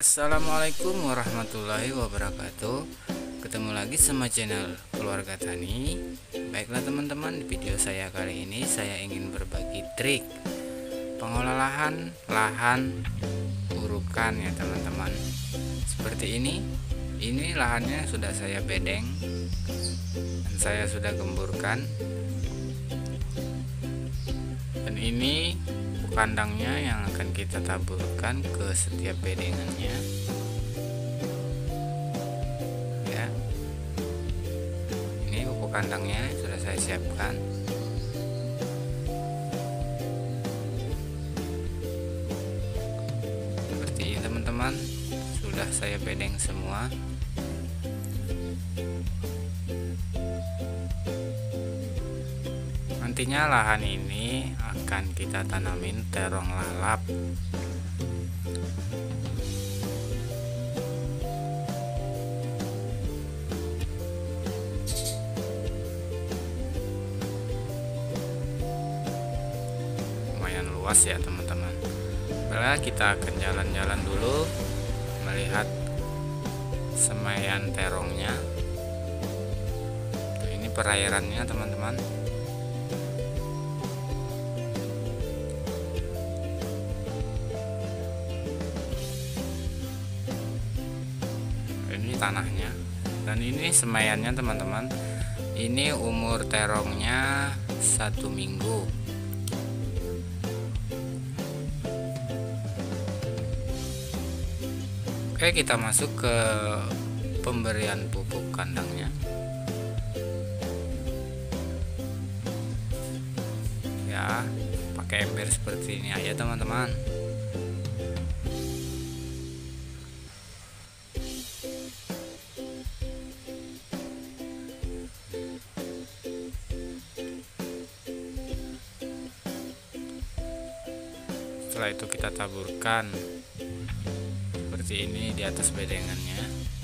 Assalamualaikum warahmatullahi wabarakatuh. Ketemu lagi sama channel Keluarga Tani. Baiklah teman-teman, di video saya kali ini saya ingin berbagi trik pengolahan lahan urukan ya teman-teman. Seperti ini lahannya sudah saya bedeng dan saya sudah gemburkan. Dan ini kandangnya yang akan kita taburkan ke setiap bedengannya ya. Ini pupuk kandangnya sudah saya siapkan. Seperti ini teman-teman, sudah saya bedeng semua. Nantinya lahan ini akan kita tanamin terong lalap. Lumayan luas ya teman-teman. Baiklah, kita akan jalan-jalan dulu melihat semaian terongnya. Ini perairannya teman-teman. Ini tanahnya dan ini semaiannya teman-teman. Ini umur terongnya 1 minggu. Oke, kita masuk ke pemberian pupuk kandangnya ya. Pakai ember seperti ini aja teman-teman. Setelah itu kita taburkan seperti ini di atas bedengannya.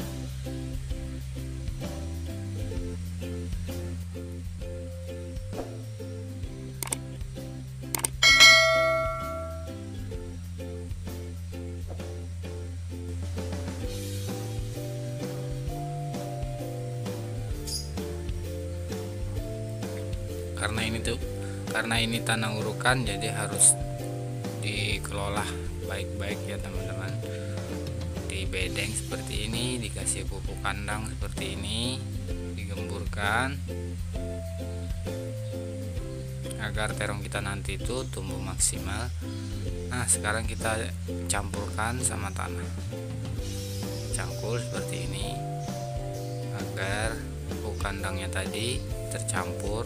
Karena ini tanah urukan, jadi harus dikelola baik-baik ya teman-teman. Di bedeng seperti ini, dikasih pupuk kandang seperti ini, digemburkan agar terong kita nanti itu tumbuh maksimal. Nah, sekarang kita campurkan sama tanah, cangkul seperti ini agar pupuk kandangnya tadi tercampur.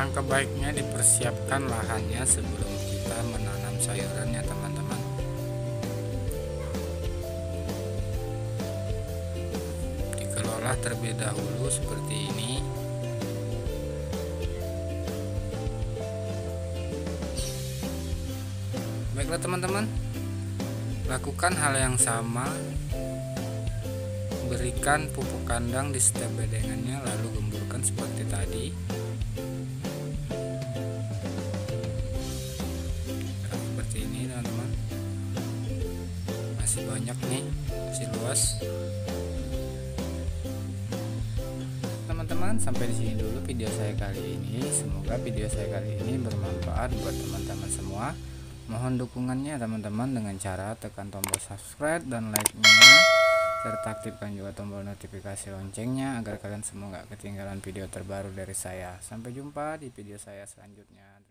Alangkah baiknya dipersiapkan lahannya sebelum kita menanam sayuran ya teman-teman. Dikelola terlebih dahulu seperti ini. Baiklah teman-teman, lakukan hal yang sama. Berikan pupuk kandang di setiap bedengannya, lalu gemburkan seperti tadi. Nah, seperti ini teman-teman. Masih banyak nih, masih luas. Teman-teman, sampai di sini dulu video saya kali ini. Semoga video saya kali ini bermanfaat buat teman-teman semua. Mohon dukungannya teman-teman dengan cara tekan tombol subscribe dan like-nya, serta aktifkan juga tombol notifikasi loncengnya agar kalian semua gak ketinggalan video terbaru dari saya. Sampai jumpa di video saya selanjutnya.